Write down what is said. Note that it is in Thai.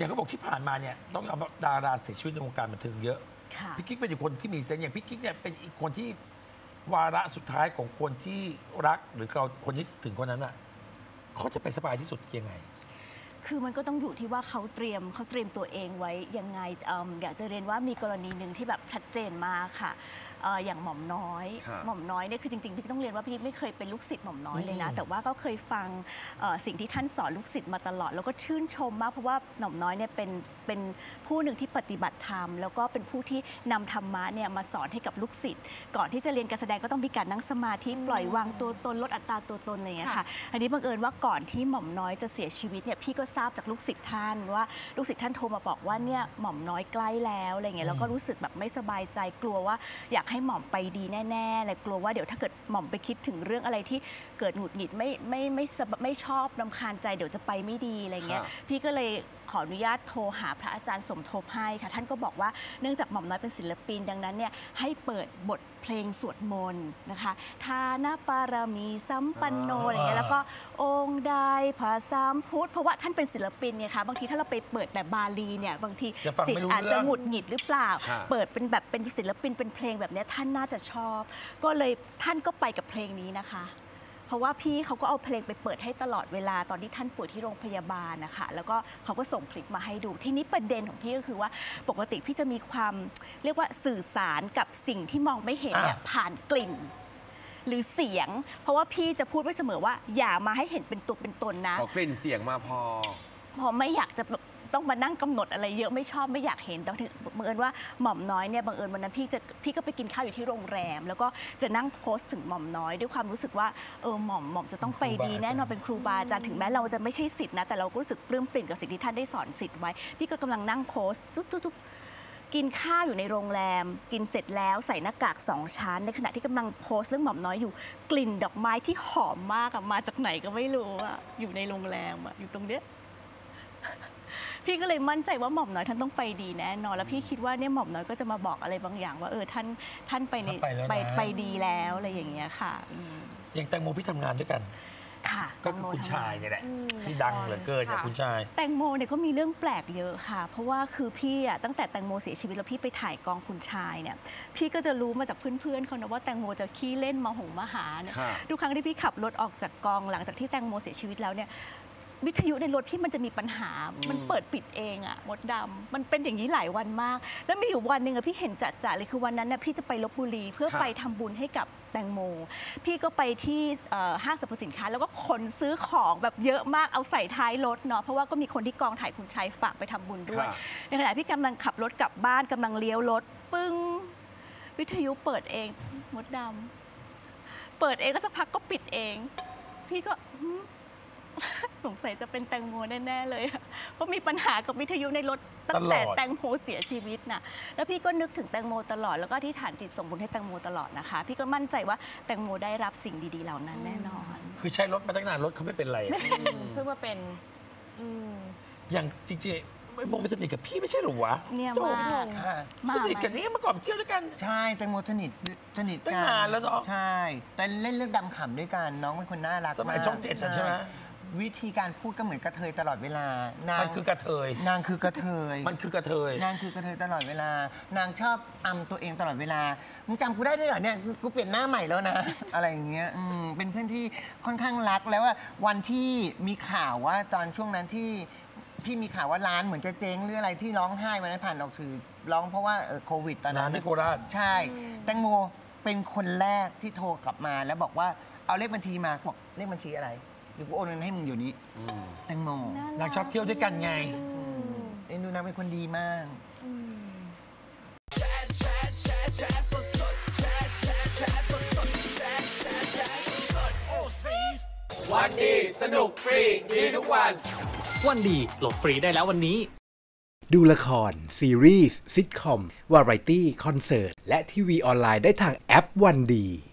อย่างเขาบอกที่ผ่านมาเนี่ยต้องเอาดาราเสียชีวิตในวงการบันเทิงเยอะพี่กิ๊กเป็นอีกคนที่มีเซนส์อย่างพี่กิ๊กเนี่ยเป็นอีกคนที่วาระสุดท้ายของคนที่รักหรือเราคนที่ถึงคนนั้นอ่ะเขาจะไปสบายที่สุดยังไงคือมันก็ต้องอยู่ที่ว่าเขาเตรียมตัวเองไว้ยังไงอยากจะเรียนว่ามีกรณีหนึ่งที่แบบชัดเจนมากค่ะอย่างหม่อมน้อยเนี่ยคือจริงๆพี่ต้องเรียนว่าพี่ไม่เคยเป็นลูกศิษย์หม่อมน้อยเลยนะแต่ว่าก็เคยฟังสิ่งที่ท่านสอนลูกศิษย์มาตลอดแล้วก็ชื่นชมมากเพราะว่าหม่อมน้อยเนี่ยเป็นผู้หนึ่งที่ปฏิบัติธรรมแล้วก็เป็นผู้ที่นำธรรมะเนี่ยมาสอนให้กับลูกศิษย์ก่อนที่จะเรียนการแสดงก็ต้องมีการนั่งสมาธิปล่อยวางตัวตนลดอัตราตัวตนอะไรอย่างเงี้ยค่ะอันนี้บังเอิญว่าก่อนที่หม่อมน้อยจะเสียชีวิตเนี่ยพี่ก็ทราบจากลูกศิษย์ท่านว่าลูกศิษย์ท่านโทรมาบอกว่าเนี่ยหม่อมน้อยใกล้แล้วอะไรเงี้ยแล้วก็รู้สึกแบบไม่สบายใจกลัวว่าอยากให้หม่อมไปดีแน่ๆเลยกลัวว่าเดี๋ยวถ้าเกิดหม่อมไปคิดถึงเรื่องอะไรที่เกิดหงุดหงิดไม่ชอบรำคาญใจเดี๋ยวจะไปไม่ดีอะไรเงี้ยพี่ก็เลยขออนุญาตโทรหาพระอาจารย์สมทบให้ค่ะท่านก็บอกว่าเนื่องจากหม่อมน้อยเป็นศิลปินดังนั้นเนี่ยให้เปิดบทเพลงสวดมนต์นะคะทานาปารมีสัมปันโนอะไรเงี้ยแล้วก็องค์ใดพระสามพุทธเพราะว่าท่านเป็นศิลปินเนี่ยค่ะบางทีถ้าเราไปเปิดแบบบาลีเนี่ยบางทีจิตอาจจะหงุดหงิดหรือเปล่าเปิดเป็นแบบเป็นศิลปินเป็นเพลงแบบนี้ท่านน่าจะชอบก็เลยท่านก็ไปกับเพลงนี้นะคะเพราะว่าพี่เขาก็เอาเพลงไปเปิดให้ตลอดเวลาตอนที่ท่านป่วยที่โรงพยาบาลนะคะแล้วก็เขาก็ส่งคลิปมาให้ดูที่นี้ประเด็นของพี่ก็คือว่าปกติพี่จะมีความเรียกว่าสื่อสารกับสิ่งที่มองไม่เห็นเนี่ยผ่านกลิ่นหรือเสียงเพราะว่าพี่จะพูดไว้เสมอว่าอย่ามาให้เห็นเป็นตัวเป็นตนนะขอกลิ่นเสียงมาพอไม่อยากจะต้องมานั่งกำหนดอะไรเยอะไม่ชอบไม่อยากเห็นแต่บังเอิญว่าหม่อมน้อยเนี่ยบังเอิญวันนั้นพี่ก็ไปกินข้าวอยู่ที่โรงแรมแล้วก็จะนั่งโพสต์ถึงหม่อมน้อยด้วยความรู้สึกว่าหม่อมจะต้องไปดีแน่นอนเป็นครูบาอาจารย์ถึงแม้เราจะไม่ใช่ศิษย์นะแต่เราก็รู้สึกปลื้มปริ่มกับสิ่งที่ท่านได้สอนศิษย์ไว้พี่ก็กำลังนั่งโพสต์ทุกกินข้าวอยู่ในโรงแรมกินเสร็จแล้วใส่หน้ากาก2 ชั้นในขณะที่กำลังโพสต์เรื่องหม่อมน้อยอยู่กลิ่นดอกไม้ที่หอมมากมาจากไหนก็ไม่รู้อยู่ในโรงแรมอยู่ตรงเนี้ยพี่ก็เลยมั่นใจว่าหม่อมน้อยท่านต้องไปดีแน่นอนแล้วพี่คิดว่าเนี่ยหม่อมน้อยก็จะมาบอกอะไรบางอย่างว่าท่านไปดีแล้วอะไรอย่างเงี้ยค่ะอย่างแตงโมพี่ทำงานด้วยกันค่ะก็คือคุณชายเนี่ยแหละที่ดังเหลือเกินเนี่ยคุณชายแตงโมเนี่ยก็มีเรื่องแปลกเยอะค่ะเพราะว่าคือพี่ตั้งแต่แตงโมเสียชีวิตแล้วพี่ไปถ่ายกองคุณชายเนี่ยพี่ก็จะรู้มาจากเพื่อนๆเขานะว่าแตงโมจะขี้เล่นมาหาเนี่ยทุกครั้งที่พี่ขับรถออกจากกองหลังจากที่แตงโมเสียชีวิตแล้วเนี่ยวิทยุในรถพี่มันจะมีปัญหามันเปิดปิดเองมดดำมันเป็นอย่างนี้หลายวันมากแล้วมีอยู่วันหนึ่งพี่เห็นจะเลยคือวันนั้นพี่จะไปลพบุรีเพื่อไปทำบุญให้กับแตงโมพี่ก็ไปที่ห้างสรรพสินค้าแล้วก็ขนซื้อของแบบเยอะมากเอาใส่ท้ายรถเนาะเพราะว่าก็มีคนที่กองถ่ายคุณชัยฝากไปทำบุญด้วยในขณะพี่กำลังขับรถกลับบ้านกำลังเลี้ยวรถปึ้งวิทยุเปิดเองมดดำเปิดเองก็สักพักก็ปิดเองพี่ก็สงสัยจะเป็นแตงโมแน่ๆเลยเพราะมีปัญหากับวิทยุในรถตั้งแต่แตงโมเสียชีวิตน่ะแล้วพี่ก็นึกถึงแตงโมตลอดแล้วก็ที่ฐานจิตส่งบุญให้แตงโมตลอดนะคะพี่ก็มั่นใจว่าแตงโมได้รับสิ่งดีๆเหล่านั้นแน่นอนคือใช้รถมาตั้งนานรถเขาไม่เป็นไรเพิ่งมาเป็นอย่างจริงๆไม่โมไม่สนิทกับพี่ไม่ใช่หรอวะเนี่ยสนิทกันนี่เมื่อก่อนเที่ยวด้วยกันใช่แตงโมสนิทตั้งนานแล้วเนาะใช่แต่เล่นเรื่องดำขำด้วยกันน้องเป็นคนน่ารักสมัยช่อง7ใช่ไหมวิธีการพูดก็เหมือนกระเทยตลอดเวลามันคือกระเทยนางคือกระเทยมันคือกระเทยนางคือกระเทยตลอดเวลานางชอบอำตัวเองตลอดเวลามึงจำกูได้ด้วยเหรอเนี่ยกูเปลี่ยนหน้าใหม่แล้วนะอะไรอย่างเงี้ยเป็นเพื่อนที่ค่อนข้างรักแล้วว่าวันที่มีข่าวว่าตอนช่วงนั้นที่พี่มีข่าวว่าร้านเหมือนจะเจ๊งหรืออะไรที่ร้องไห้วันนั้นผ่านออกสื่อร้องเพราะว่าโควิดตอนนั้นที่โคราชใช่แตงโมเป็นคนแรกที่โทรกลับมาแล้วบอกว่าเอาเลขบัญชีมาบอกเลขบัญชีอะไรเดี๋ยวกูโอนเงินให้มึงอยู่นี้แตงโมนางชอบเที่ยวด้วยกันไงดูนางเป็นคนดีมากวันดีสนุกฟรีดีทุกวันวันดีโหลดฟรีได้แล้ววันนี้ดูละครซีรีส์ซิทคอมวาไรตี้คอนเสิร์ตและทีวีออนไลน์ได้ทางแอปวันดี